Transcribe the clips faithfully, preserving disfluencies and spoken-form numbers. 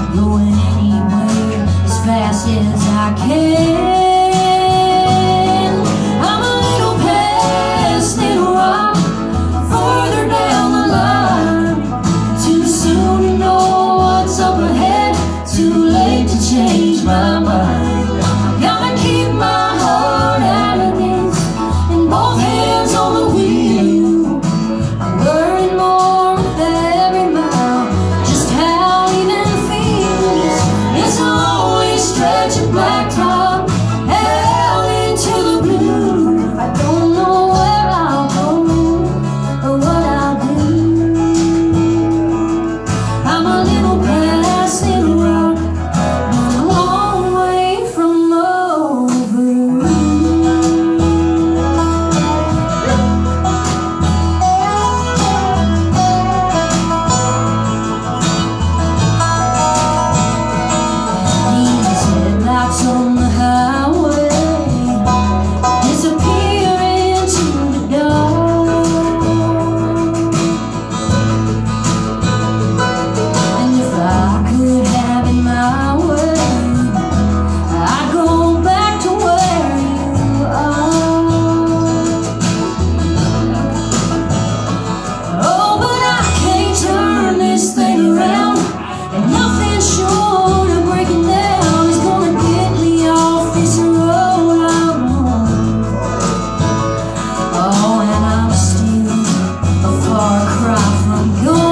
going anywhere as fast as I can. I'm a little past little rock, further down the line. Too soon to know what's up ahead, too late to change my mind. I gotta keep my heart out of this, and both hands on the wheel. I'm learning more with every mile, just how even feels. It's a lonely stretch of blacktop out into the blue. I don't know where I'll go or what I'll do. I'm a little past little rock, but a long way from over. These headlights on the highway disappear into the dark, and if I could have it my way, I'd go back to where you are. Oh, but I can't turn this thing around, and nothing short of breaking down is gonna get me off this road I'm on. Oh, and I'm still a far cry from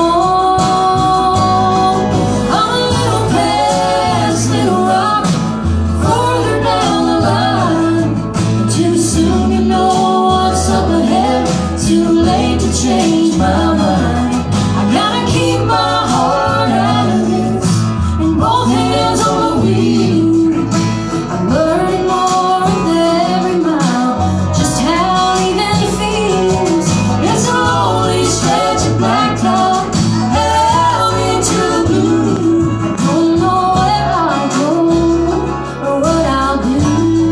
gone. I'm a little past little rock, further down the line. Too soon to know what's up ahead, too late to change my mind. I gotta keep my heart out of this, and both hands on the wheel. I'm learning more with every mile, just how even feels. It's a lonely stretch of blacktop out into the blue. I don't know where I'll go or what I'll do.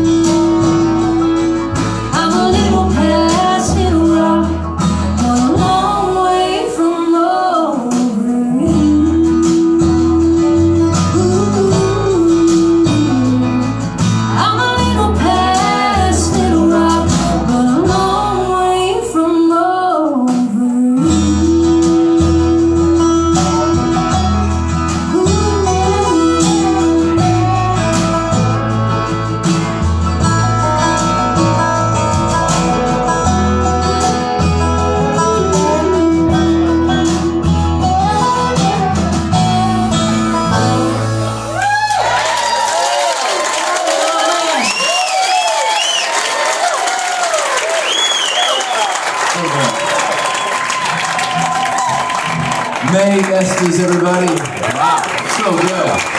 I'm a little past little rock, but a long way from over you. I'm a little past little rock, but a long way from over you. May Estes, everybody. Wow, so good.